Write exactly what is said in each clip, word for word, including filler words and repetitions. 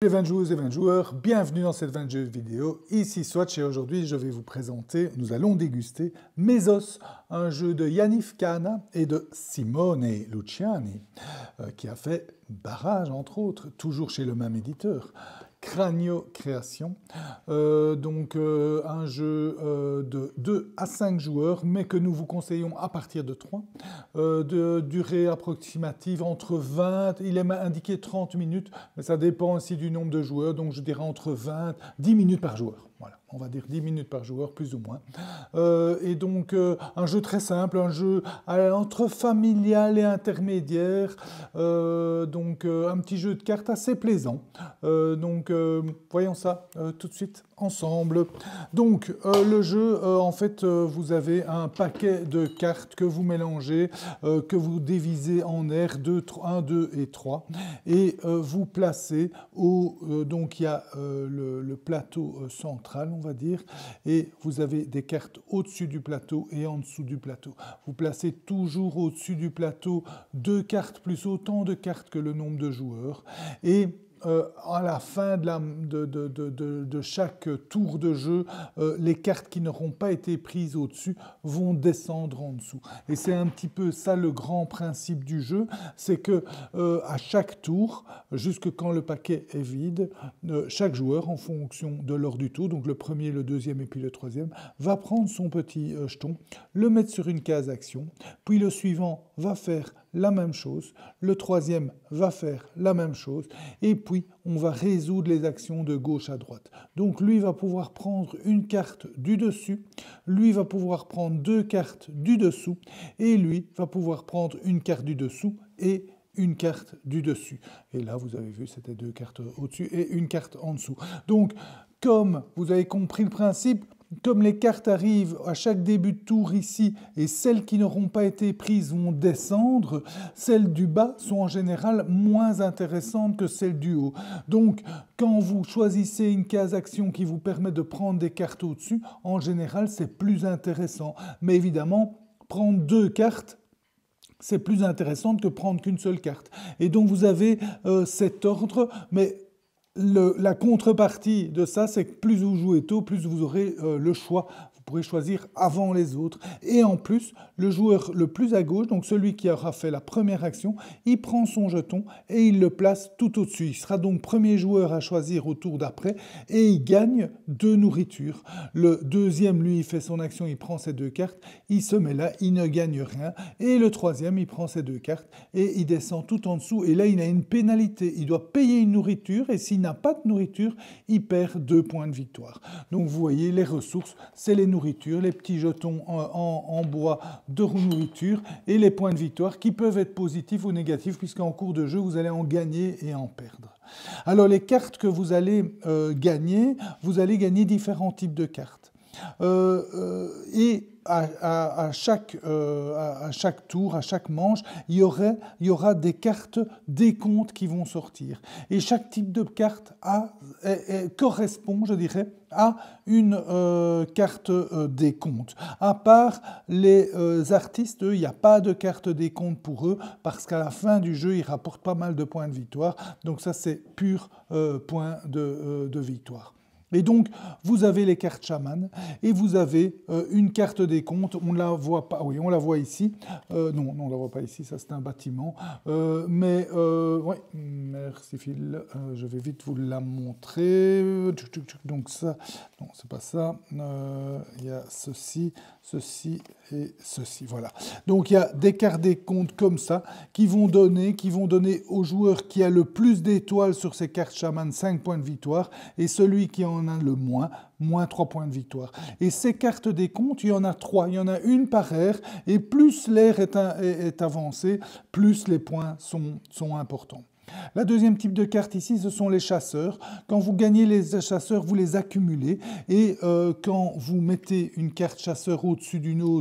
Les vingt joueuses et vingt joueurs, bienvenue dans cette vingt-deuxième vidéo. Ici Swatch et aujourd'hui je vais vous présenter, nous allons déguster Mesos, un jeu de Yaniv Khanna et de Simone Luciani, euh, qui a fait barrage entre autres, toujours chez le même éditeur. Cranio Création, euh, donc euh, un jeu euh, de deux à cinq joueurs, mais que nous vous conseillons à partir de trois, euh, de durée approximative entre vingt, il est indiqué trente minutes, mais ça dépend aussi du nombre de joueurs, donc je dirais entre vingt, dix minutes par joueur. Voilà, on va dire dix minutes par joueur, plus ou moins. Euh, et donc, euh, un jeu très simple, un jeu entre familial et intermédiaire. Euh, donc, euh, un petit jeu de cartes assez plaisant. Euh, donc, euh, voyons ça euh, tout de suite ensemble. Donc, euh, le jeu, euh, en fait, euh, vous avez un paquet de cartes que vous mélangez, euh, que vous divisez en aires un, deux et trois. Et euh, vous placez au... Euh, donc, il y a euh, le, le plateau euh, central, on va dire, et vous avez des cartes au-dessus du plateau et en dessous du plateau. Vous placez toujours au-dessus du plateau deux cartes plus autant de cartes que le nombre de joueurs. Et Euh, à la fin de, la, de, de, de, de chaque tour de jeu, euh, les cartes qui n'auront pas été prises au-dessus vont descendre en dessous. Et c'est un petit peu ça le grand principe du jeu, c'est que euh, à chaque tour, jusque quand le paquet est vide, euh, chaque joueur, en fonction de l'ordre du tour, donc le premier, le deuxième et puis le troisième, va prendre son petit euh, jeton, le mettre sur une case action, puis le suivant va faire la même chose, le troisième va faire la même chose, et puis on va résoudre les actions de gauche à droite. Donc lui va pouvoir prendre une carte du dessus, lui va pouvoir prendre deux cartes du dessous, et lui va pouvoir prendre une carte du dessous et une carte du dessus. Et là, vous avez vu, c'était deux cartes au-dessus et une carte en dessous. Donc, comme vous avez compris le principe, comme les cartes arrivent à chaque début de tour ici, et celles qui n'auront pas été prises vont descendre, celles du bas sont en général moins intéressantes que celles du haut. Donc, quand vous choisissez une case action qui vous permet de prendre des cartes au-dessus, en général, c'est plus intéressant. Mais évidemment, prendre deux cartes, c'est plus intéressant que prendre qu'une seule carte. Et donc, vous avez euh, cet ordre, mais Le, la contrepartie de ça, c'est que plus vous jouez tôt, plus vous aurez euh, le choix. Vous pourrez choisir avant les autres. Et en plus, le joueur le plus à gauche, donc celui qui aura fait la première action, il prend son jeton et il le place tout au-dessus. Il sera donc premier joueur à choisir au tour d'après et il gagne deux nourritures. Le deuxième, lui, il fait son action, il prend ses deux cartes, il se met là, il ne gagne rien. Et le troisième, il prend ses deux cartes et il descend tout en dessous. Et là, il a une pénalité. Il doit payer une nourriture et s'il n'a pas de nourriture, il perd deux points de victoire. Donc vous voyez, les ressources, c'est les nourritures, les petits jetons en, en, en bois de nourriture et les points de victoire qui peuvent être positifs ou négatifs puisqu'en cours de jeu, vous allez en gagner et en perdre. Alors les cartes que vous allez euh, gagner, vous allez gagner différents types de cartes. Euh, euh, et à, à, à, chaque, euh, à, à chaque tour, à chaque manche, il y, aurait, il y aura des cartes décomptes qui vont sortir. Et chaque type de carte a, est, est, correspond, je dirais, à une euh, carte euh, décompte. À part les euh, artistes, eux, il n'y a pas de carte décompte pour eux, parce qu'à la fin du jeu, ils rapportent pas mal de points de victoire. Donc ça, c'est pur euh, point de, euh, de victoire. Et donc, vous avez les cartes chamanes et vous avez euh, une carte des comptes. On la voit pas, oui, on la voit ici. Euh, non, non, on la voit pas ici, ça c'est un bâtiment. Euh, mais, euh, oui, merci Phil. Euh, je vais vite vous la montrer. Donc ça, non, c'est pas ça. Euh, il y a ceci, ceci et ceci, voilà. Donc il y a des cartes des comptes comme ça qui vont donner, qui vont donner au joueur qui a le plus d'étoiles sur ses cartes chamanes cinq points de victoire et celui qui en a le moins, moins trois points de victoire. Et ces cartes des comptes, il y en a trois. Il y en a une par aire et plus l'aire est, est, est avancé, plus les points sont, sont importants. La deuxième type de carte ici, ce sont les chasseurs. Quand vous gagnez les chasseurs, vous les accumulez et euh, quand vous mettez une carte chasseur au-dessus d'une autre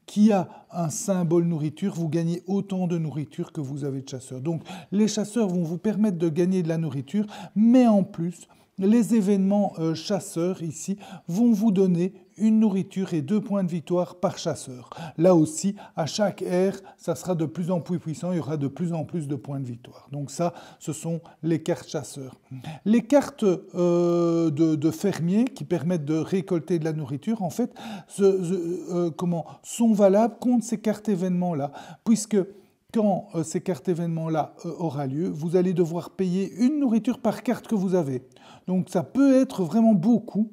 qui a un symbole nourriture, vous gagnez autant de nourriture que vous avez de chasseurs. Donc les chasseurs vont vous permettre de gagner de la nourriture, mais en plus, les événements euh, chasseurs ici vont vous donner une nourriture et deux points de victoire par chasseur. Là aussi, à chaque ère, ça sera de plus en plus puissant, il y aura de plus en plus de points de victoire. Donc ça, ce sont les cartes chasseurs. Les cartes euh, de, de fermiers qui permettent de récolter de la nourriture, en fait, ce, ce, euh, comment, sont valables contre ces cartes événements-là, puisque quand euh, ces cartes événements-là euh, aura lieu, vous allez devoir payer une nourriture par carte que vous avez. Donc ça peut être vraiment beaucoup,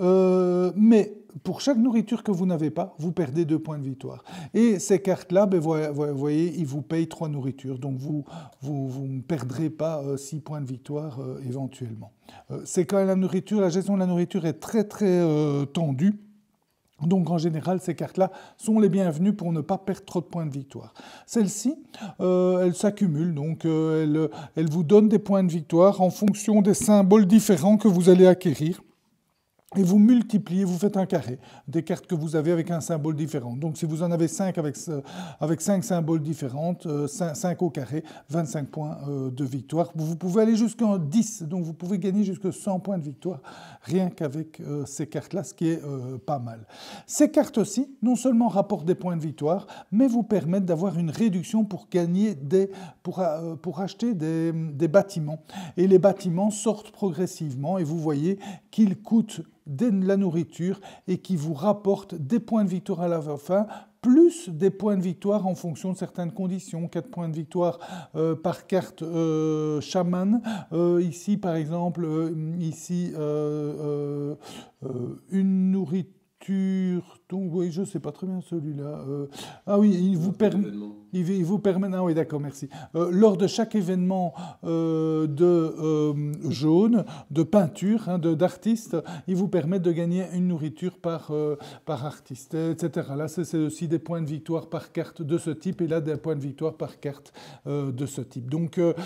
euh, mais pour chaque nourriture que vous n'avez pas, vous perdez deux points de victoire. Et ces cartes-là, ben, vous voyez, ils vous payent trois nourritures. Donc vous, vous, vous ne perdrez pas euh, six points de victoire euh, éventuellement. Euh, c'est quand la nourriture, la gestion de la nourriture est très très euh, tendue. Donc en général, ces cartes-là sont les bienvenues pour ne pas perdre trop de points de victoire. Celles-ci, euh, elles s'accumulent, donc euh, elles, elles vous donnent des points de victoire en fonction des symboles différents que vous allez acquérir. Et vous multipliez, vous faites un carré des cartes que vous avez avec un symbole différent. Donc si vous en avez cinq avec, avec cinq symboles différents, euh, cinq au carré, vingt-cinq points euh, de victoire. Vous pouvez aller jusqu'en dix, donc vous pouvez gagner jusqu'à cent points de victoire, rien qu'avec euh, ces cartes-là, ce qui est euh, pas mal. Ces cartes aussi, non seulement rapportent des points de victoire, mais vous permettent d'avoir une réduction pour gagner des, pour, euh, pour acheter des, des bâtiments. Et les bâtiments sortent progressivement et vous voyez qu'ils coûtent de la nourriture et qui vous rapporte des points de victoire à la fin, plus des points de victoire en fonction de certaines conditions. quatre points de victoire euh, par carte euh, chaman. Euh, ici, par exemple, euh, ici, euh, euh, euh, une nourriture. Donc, oui, je ne sais pas très bien celui-là. Euh, ah oui, il vous permet. Il, il vous permet. Ah oui, d'accord, merci. Euh, lors de chaque événement euh, de euh, jaune, de peinture, hein, d'artiste, il vous permet de gagner une nourriture par, euh, par artiste, et cetera. Là, c'est aussi des points de victoire par carte de ce type, et là, des points de victoire par carte euh, de ce type. Donc, euh,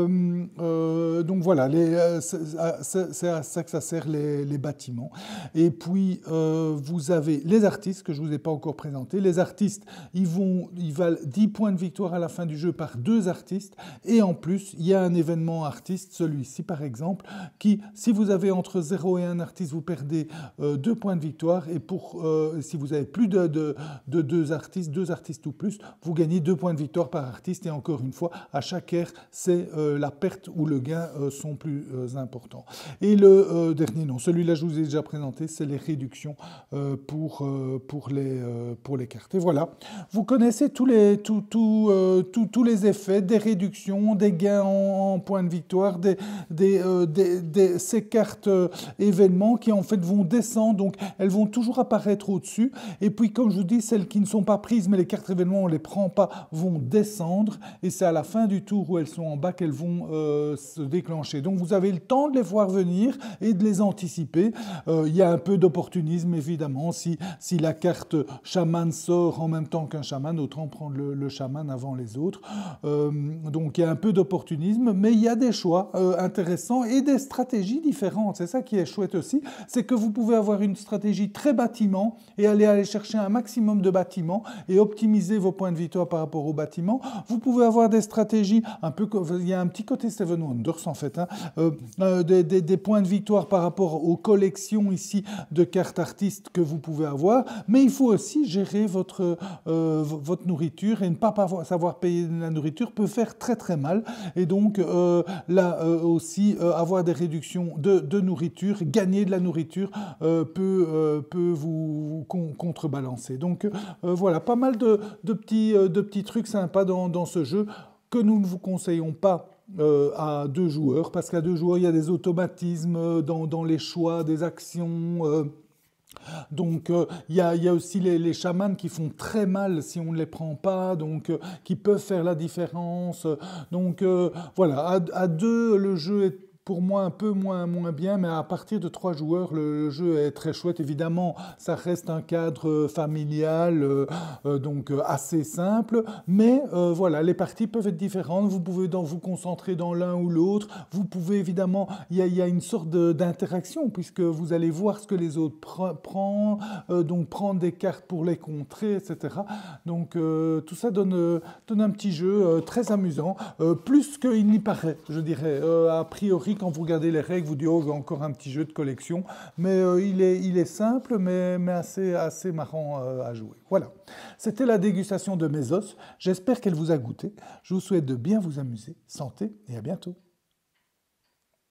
euh, donc voilà, c'est à ça que ça sert les, les bâtiments. Et puis, euh, vous avez les artistes que je ne vous ai pas encore présentés. Les artistes, ils, vont, ils valent dix points de victoire à la fin du jeu par deux artistes. Et en plus, il y a un événement artiste, celui-ci par exemple, qui, si vous avez entre zéro et un artiste, vous perdez euh, deux points de victoire. Et pour, euh, si vous avez plus de, de, de deux artistes, deux artistes ou plus, vous gagnez deux points de victoire par artiste. Et encore une fois, à chaque ère, c'est euh, la perte ou le gain euh, sont plus euh, importants. Et le euh, dernier, non, celui-là, je vous ai déjà présenté, c'est les réductions euh, pour, euh, pour, les, euh, pour les cartes. Et voilà, vous connaissez tous les, tout, tout, euh, tout, tous les effets des réductions, des gains en, en points de victoire, des, des, euh, des, des, ces cartes euh, événements qui en fait vont descendre, donc elles vont toujours apparaître au-dessus. Et puis, comme je vous dis, celles qui ne sont pas prises, mais les cartes événements, on ne les prend pas, vont descendre. Et c'est à la fin du tour où elles sont en bas qu'elles vont euh, se déclencher. Donc, vous avez le temps de les voir venir et de les anticiper. Euh, il y a un peu d'opportunisme, évidemment. Si, si la carte chaman sort en même temps qu'un chaman, autant prendre le, le chaman avant les autres. Euh, donc, il y a un peu d'opportunisme, mais il y a des choix euh, intéressants et des stratégies différentes. C'est ça qui est chouette aussi, c'est que vous pouvez avoir une stratégie très bâtiment et aller, aller chercher un maximum de bâtiments et optimiser vos points de victoire par rapport aux bâtiments. Vous pouvez avoir des stratégies, un peu, il y a un petit côté Steven Wonders en fait, hein, euh, euh, des, des, des points de victoire par rapport aux collections ici de cartes artistes que vous pouvez avoir, mais il faut aussi gérer votre, euh, votre nourriture et ne pas savoir payer la nourriture peut faire très très mal. Et donc euh, là euh, aussi euh, avoir des réductions de, de nourriture, gagner de la nourriture euh, peut, euh, peut vous con contrebalancer. Donc euh, voilà, pas mal de, de, petits, de petits trucs sympas dans, dans ce jeu que nous ne vous conseillons pas Euh, à deux joueurs, parce qu'à deux joueurs, il y a des automatismes dans, dans les choix, des actions. Euh, donc, euh, il, y a, il y a aussi les, les chamans qui font très mal si on ne les prend pas, donc euh, qui peuvent faire la différence. Donc, euh, voilà, à, à deux, le jeu est pour moi un peu moins, moins bien, mais à partir de trois joueurs, le, le jeu est très chouette. Évidemment, ça reste un cadre familial, euh, euh, donc euh, assez simple, mais euh, voilà, les parties peuvent être différentes. Vous pouvez dans, vous concentrer dans l'un ou l'autre. Vous pouvez évidemment, il y a, il y a une sorte d'interaction puisque vous allez voir ce que les autres prennent, euh, donc prendre des cartes pour les contrer, et cetera. Donc euh, tout ça donne, euh, donne un petit jeu euh, très amusant, euh, plus qu'il n'y paraît, je dirais. Euh, a priori, quand vous regardez les règles, vous dites oh, encore un petit jeu de collection, mais euh, il, est, il est simple, mais, mais assez, assez marrant euh, à jouer. Voilà, c'était la dégustation de Mesos. J'espère qu'elle vous a goûté. Je vous souhaite de bien vous amuser. Santé et à bientôt.